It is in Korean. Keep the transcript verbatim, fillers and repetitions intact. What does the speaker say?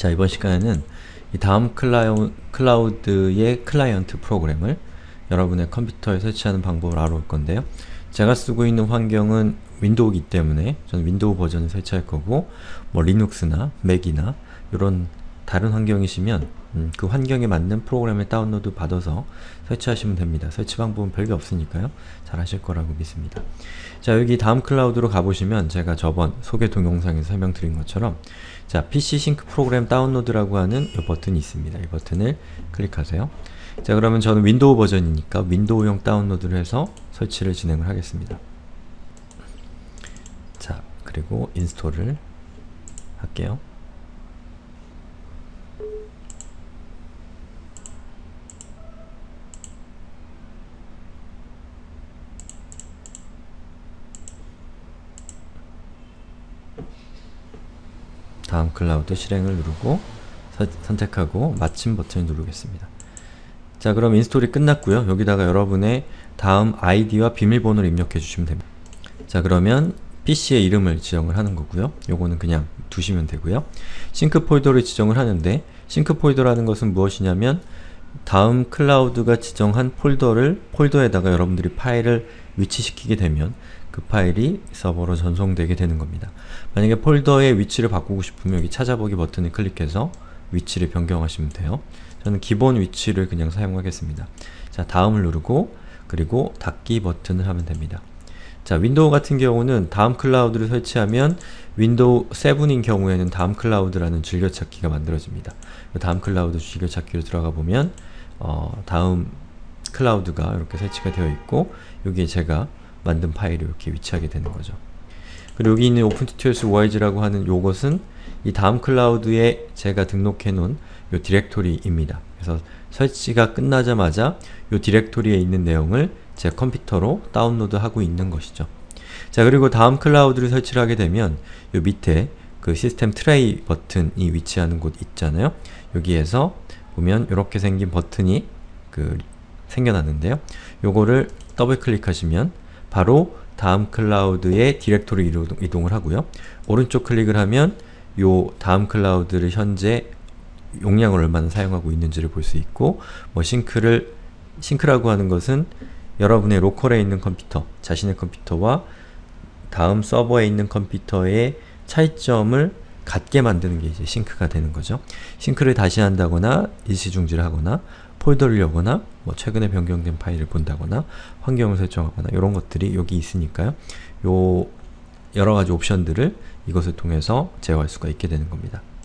자, 이번 시간에는 이 다음 클라우, 클라우드의 클라이언트 프로그램을 여러분의 컴퓨터에 설치하는 방법을 알아볼 건데요. 제가 쓰고 있는 환경은 윈도우이기 때문에 저는 윈도우 버전을 설치할 거고, 뭐 리눅스나 맥이나 이런 다른 환경이시면 음, 그 환경에 맞는 프로그램을 다운로드 받아서 설치하시면 됩니다. 설치 방법은 별게 없으니까요. 잘 하실 거라고 믿습니다. 자, 여기 다음 클라우드로 가보시면 제가 저번 소개 동영상에서 설명드린 것처럼 자, 피씨 싱크 프로그램 다운로드라고 하는 이 버튼이 있습니다. 이 버튼을 클릭하세요. 자, 그러면 저는 윈도우 버전이니까 윈도우용 다운로드를 해서 설치를 진행을 하겠습니다. 자, 그리고 인스톨을 할게요. 다음 클라우드 실행을 누르고 서, 선택하고 마침 버튼을 누르겠습니다. 자, 그럼 인스톨이 끝났고요. 여기다가 여러분의 다음 아이디와 비밀번호를 입력해 주시면 됩니다. 자, 그러면 피씨의 이름을 지정을 하는 거고요. 요거는 그냥 두시면 되고요. 싱크 폴더를 지정을 하는데, 싱크 폴더라는 것은 무엇이냐면 다음 클라우드가 지정한 폴더를 폴더에다가 여러분들이 파일을 위치시키게 되면 그 파일이 서버로 전송되게 되는 겁니다. 만약에 폴더의 위치를 바꾸고 싶으면 여기 찾아보기 버튼을 클릭해서 위치를 변경하시면 돼요. 저는 기본 위치를 그냥 사용하겠습니다. 자, 다음을 누르고 그리고 닫기 버튼을 하면 됩니다. 자, 윈도우 같은 경우는 다음 클라우드를 설치하면 윈도우 세븐인 경우에는 다음 클라우드라는 즐겨찾기가 만들어집니다. 다음 클라우드 즐겨찾기로 들어가 보면 어, 다음 클라우드가 이렇게 설치가 되어 있고, 여기에 제가 만든 파일이 이렇게 위치하게 되는 거죠. 그리고 여기 있는 오픈튜토리얼스 오아이지라고 하는 요것은 이 다음 클라우드에 제가 등록해 놓은 요 디렉토리입니다. 그래서 설치가 끝나자마자 요 디렉토리에 있는 내용을 제 컴퓨터로 다운로드 하고 있는 것이죠. 자, 그리고 다음 클라우드를 설치를 하게 되면 요 밑에 그 시스템 트레이 버튼이 위치하는 곳 있잖아요. 여기에서 보면 이렇게 생긴 버튼이 그 생겨났는데요. 요거를 더블 클릭하시면 바로 다음 클라우드의 디렉토리 이동을 하고요. 오른쪽 클릭을 하면 요 다음 클라우드를 현재 용량을 얼마나 사용하고 있는지를 볼 수 있고, 뭐 싱크를 싱크라고 하는 것은 여러분의 로컬에 있는 컴퓨터, 자신의 컴퓨터와 다음 서버에 있는 컴퓨터의 차이점을 같게 만드는 게 이제 싱크가 되는 거죠. 싱크를 다시 한다거나 일시중지를 하거나 폴더를 여거나 뭐 최근에 변경된 파일을 본다거나 환경을 설정하거나 이런 것들이 여기 있으니까요. 요 여러가지 옵션들을 이것을 통해서 제어할 수가 있게 되는 겁니다.